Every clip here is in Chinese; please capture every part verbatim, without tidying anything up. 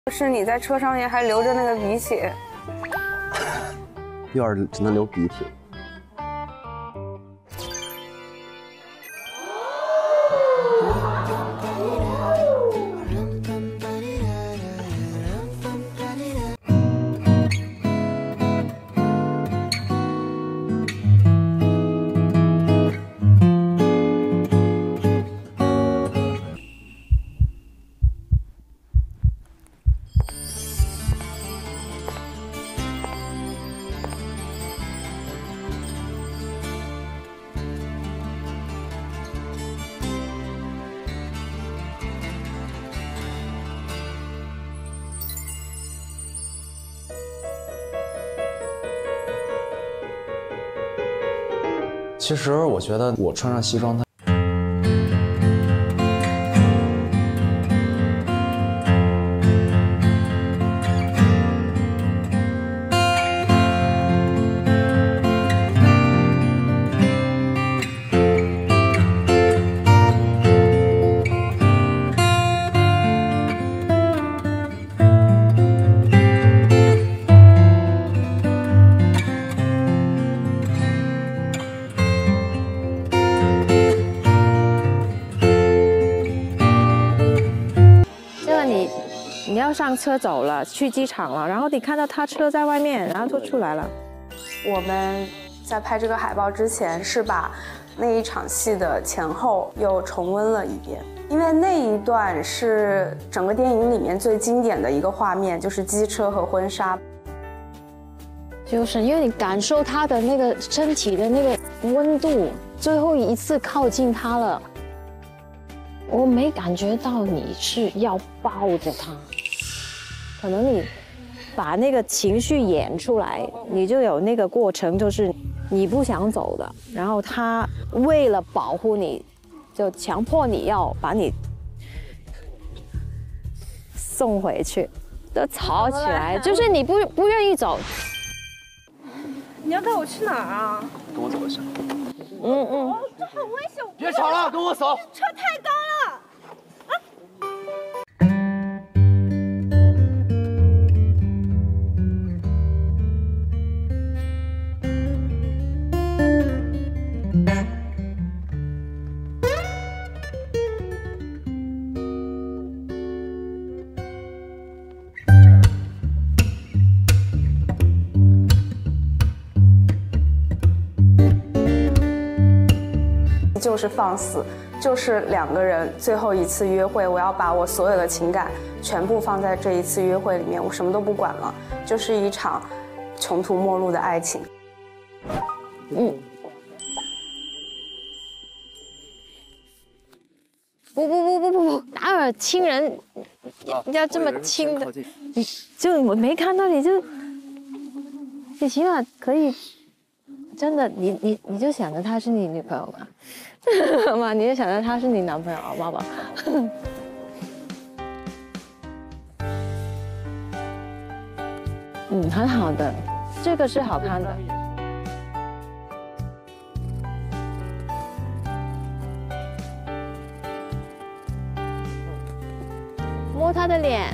是你在车上面还流着那个鼻血， 要是只能流鼻涕。 其实我觉得我穿上西装，它你要上车走了，去机场了，然后你看到他车在外面，然后就出来了。 我们在拍这个海报之前，是把那一场戏的前后又重温了一遍，因为那一段是整个电影里面最经典的一个画面，就是机车和婚纱。 就是因为你感受他的那个身体的那个温度，最后一次靠近他了，我没感觉到你是要抱着他。可能你把那个情绪演出来，你就有那个过程，就是你不想走的，然后他为了保护你，就强迫你要把你送回去，都吵起来，就是你不不愿意走。 你要带我去哪儿啊？ 跟我走一下。 嗯嗯。 这很危险！ 别吵了，跟我走。 车太高了。 就是放肆，就是两个人最后一次约会，我要把我所有的情感全部放在这一次约会里面，我什么都不管了，就是一场穷途末路的爱情。 嗯。不不不不不不，哪有亲人要要这么亲的？你就我没看到你就，你起码可以。 真的，你你你就想着她是你女朋友吧，妈，你就想着他是你男朋友啊，爸爸。嗯，很好的，这个是好看的。摸他的脸。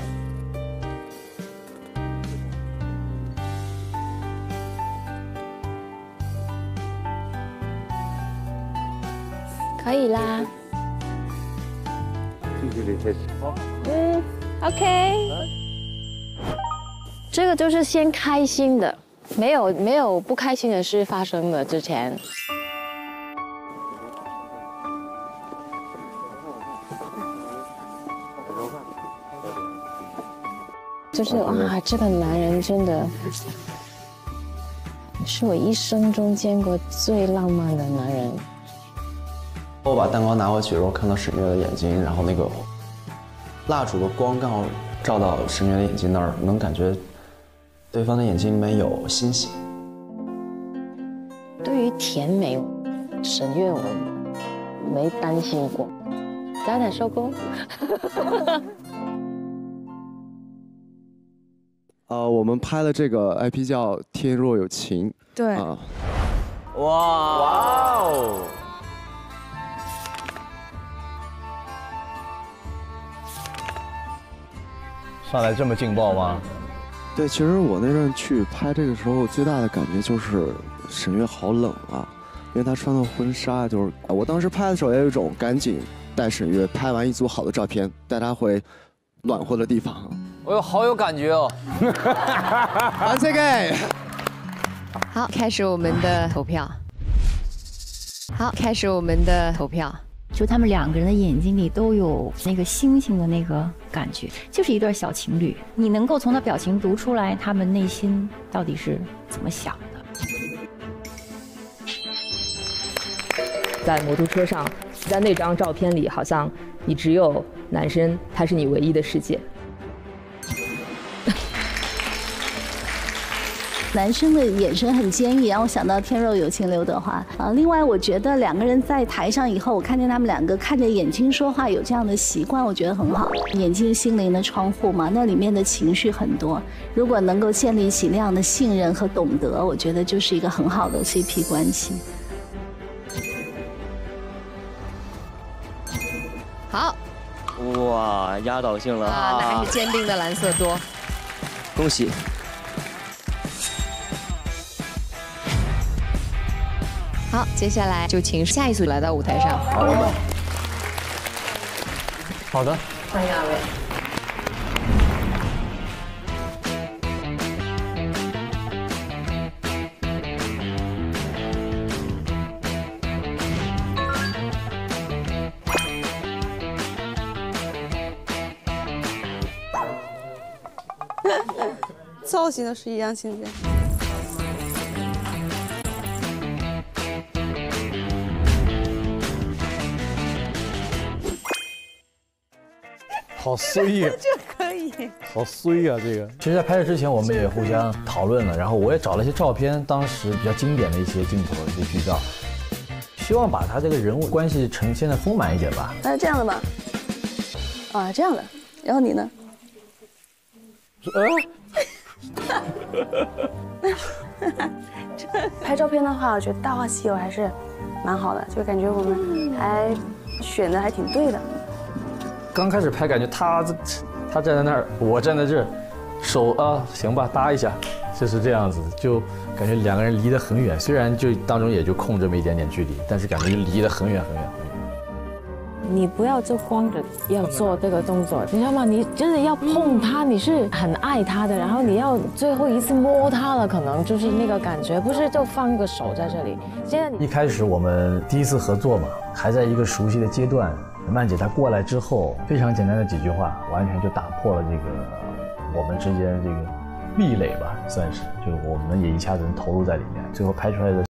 可以啦。嗯 ，OK。这个就是先开心的，没有没有不开心的事发生的之前。就是哇，这个男人真的是我一生中见过最浪漫的男人。 我把蛋糕拿回去的时候，看到沈月的眼睛，然后那个蜡烛的光刚好照到沈月的眼睛那儿，能感觉对方的眼睛里面有欣喜。 对于甜美，沈月我没担心过。早点收工。 呃，我们拍了这个 I P 叫《天若有情》。 对。 啊。 哇哇哦！ 上来这么劲爆吗？ 对，其实我那阵去拍这个时候，最大的感觉就是沈月好冷啊，因为她穿的婚纱，就是我当时拍的时候也有一种赶紧带沈月拍完一组好的照片，带她回暖和的地方。 我有好有感觉哦。 完这个。 好，开始我们的投票。好，开始我们的投票。 就他们两个人的眼睛里都有那个星星的那个感觉，就是一对小情侣。你能够从他表情读出来，他们内心到底是怎么想的。 在摩托车上，在那张照片里，好像你只有男生，他是你唯一的世界。 男生的眼神很坚毅，让我想到《天若有情》刘德华啊。另外，我觉得两个人在台上以后，我看见他们两个看着眼睛说话，有这样的习惯，我觉得很好。眼睛是心灵的窗户嘛，那里面的情绪很多。如果能够建立起那样的信任和懂得，我觉得就是一个很好的 C P 关系。 好， 哇，压倒性了啊！那还是坚定的蓝色多， 恭喜。 好，接下来就请下一组来到舞台上。 好的。好的。 欢迎二位。 造型都是一样，现在。 好衰呀！ 这可以。 好衰呀，这个。其实，在拍摄之前，我们也互相讨论了，然后我也找了一些照片，当时比较经典的一些镜头、一些剧照，希望把他这个人物关系呈现的丰满一点吧。 那是这样的吗？啊，这样的。然后你呢？拍照片的话，我觉得《大话西游》还是蛮好的，就感觉我们还选的还挺对的。 刚开始拍，感觉他他站在那儿，我站在这儿，手啊，行吧，搭一下，就是这样子，就感觉两个人离得很远。虽然就当中也就空这么一点点距离，但是感觉就离得很远很远很远。 你不要就光着要做这个动作，你知道吗？你真的要碰他，你是很爱他的，然后你要最后一次摸他了，可能就是那个感觉，不是就放个手在这里。现在你一开始我们第一次合作嘛，还在一个熟悉的阶段。曼姐她过来之后，非常简单的几句话，完全就打破了这个我们之间这个壁垒吧，算是，就我们也一下子投入在里面，最后拍出来的